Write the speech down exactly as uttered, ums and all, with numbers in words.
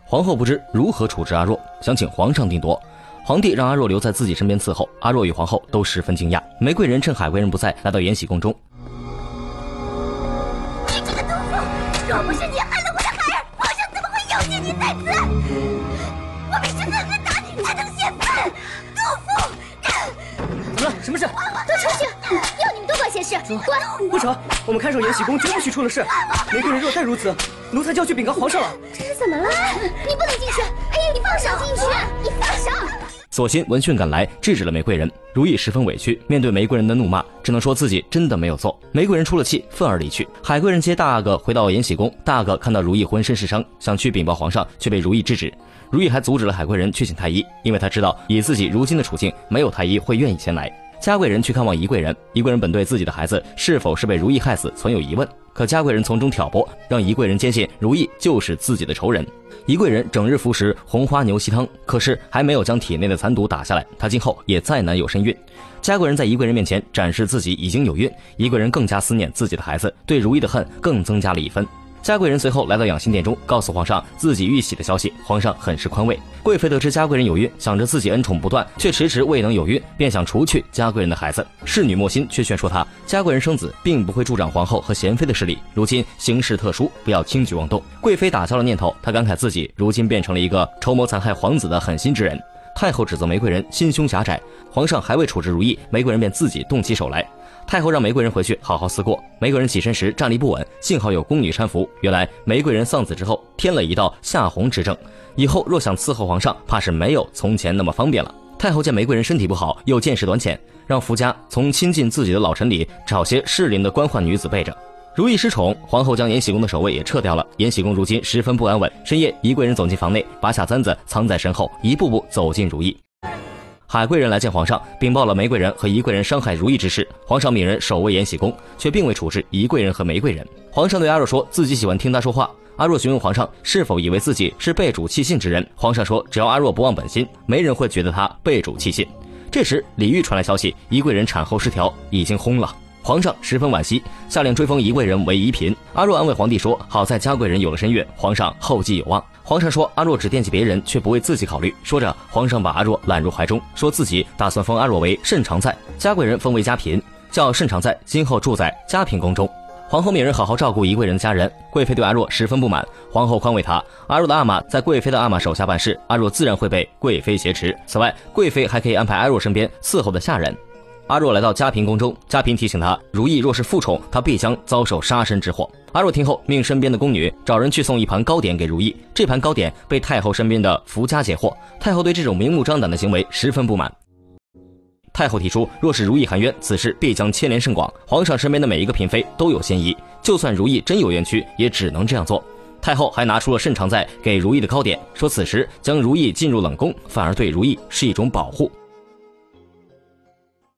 皇后不知如何处置阿若，想请皇上定夺。皇帝让阿若留在自己身边伺候，阿若与皇后都十分惊讶。玫瑰人趁海贵人不在，来到延禧宫中。 你这个毒妇，若不是你害了我的孩儿，皇上怎么会有见你在此？我必须狠狠打你才能泄愤！毒妇！ 怎么了？什么事？ 都出去！要你们多管闲事！滚！ 不成，我们看守延禧宫绝不许出了事。玫瑰人若再如此，奴才就要去禀告皇上了。 这是怎么了？你不能进去！哎呀，你放手！进去！你放手！ 所幸闻讯赶来，制止了玫瑰人。如意十分委屈，面对玫瑰人的怒骂，只能说自己真的没有做。玫瑰人出了气，愤而离去。海贵人接大阿哥回到延禧宫，大阿哥看到如意浑身是伤，想去禀报皇上，却被如意制止。如意还阻止了海贵人去请太医，因为他知道以自己如今的处境，没有太医会愿意前来。嘉贵人去看望宜贵人，宜贵人本对自己的孩子是否是被如意害死存有疑问，可嘉贵人从中挑拨，让宜贵人坚信如意就是自己的仇人。宜贵人整日服食红花牛膝汤，可是还没有将体内的残毒打下来，他今后也再难有身孕。嘉贵人在宜贵人面前展示自己已经有孕，宜贵人更加思念自己的孩子，对如意的恨更增加了一分。嘉贵人随后来到养心殿中，告诉皇上自己遇喜的消息，皇上很是宽慰。贵妃得知嘉贵人有孕，想着自己恩宠不断，却迟迟未能有孕，便想除去嘉贵人的孩子。侍女莫心却劝说她，嘉贵人生子并不会助长皇后和贤妃的势力，如今形势特殊，不要轻举妄动。贵妃打消了念头，她感慨自己如今变成了一个筹谋残害皇子的狠心之人。太后指责玫瑰人心胸狭窄，皇上还未处置如意，玫瑰人便自己动起手来。太后让玫瑰人回去好好思过。玫瑰人起身时站立不稳，幸好有宫女搀扶。原来玫瑰人丧子之后添了一道夏红之症，以后若想伺候皇上，怕是没有从前那么方便了。太后见玫瑰人身体不好，又见识短浅，让福家从亲近自己的老臣里找些适龄的官宦女子备着。如意失宠，皇后将延禧宫的守卫也撤掉了。延禧宫如今十分不安稳。深夜，宜贵人走进房内，拔下簪子藏在身后，一步步走进如意。海贵人来见皇上，禀报了玫瑰人和宜贵人伤害如意之事。皇上命人守卫延禧宫，却并未处置宜贵人和玫瑰人。皇上对阿若说自己喜欢听他说话。阿若询问皇上是否以为自己是背主弃信之人，皇上说只要阿若不忘本心，没人会觉得他背主弃信。这时李煜传来消息，宜贵人产后失调，已经薨了。皇上十分惋惜，下令追封宜贵人为宜嫔。阿若安慰皇帝说，好在嘉贵人有了身孕，皇上后继有望。皇上说阿若只惦记别人，却不为自己考虑。说着，皇上把阿若揽入怀中，说自己打算封阿若为慎常在，嘉贵人封为嘉嫔，叫慎常在今后住在嘉嫔宫中。皇后命人好好照顾宜贵人的家人。贵妃对阿若十分不满，皇后宽慰她，阿若的阿玛在贵妃的阿玛手下办事，阿若自然会被贵妃挟持。此外，贵妃还可以安排阿若身边伺候的下人。阿若来到嘉嫔宫中，嘉嫔提醒他，如意若是负宠，他必将遭受杀身之祸。阿若听后，命身边的宫女找人去送一盘糕点给如意。这盘糕点被太后身边的福家截获，太后对这种明目张胆的行为十分不满。太后提出，若是如意含冤，此事必将牵连甚广，皇上身边的每一个嫔妃都有嫌疑，就算如意真有冤屈，也只能这样做。太后还拿出了慎常在给如意的糕点，说此时将如意进入冷宫，反而对如意是一种保护。